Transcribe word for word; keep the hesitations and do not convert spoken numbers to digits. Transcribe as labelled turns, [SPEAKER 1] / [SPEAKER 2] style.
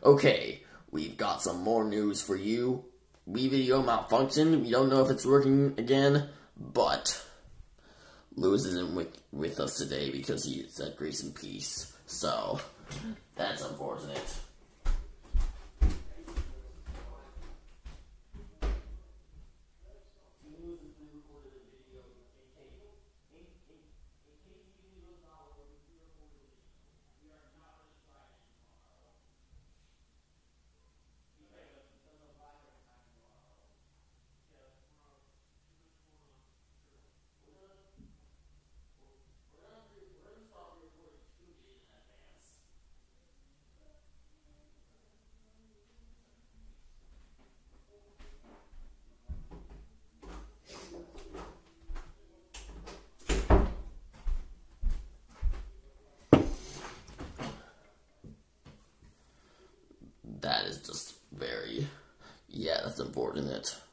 [SPEAKER 1] Okay, we've got some more news for you. Wii Video malfunctioned. We don't know if it's working again, but Lewis isn't with, with us today because he said grace and peace. So, that's unfortunate. That is just very, yeah, that's unfortunate.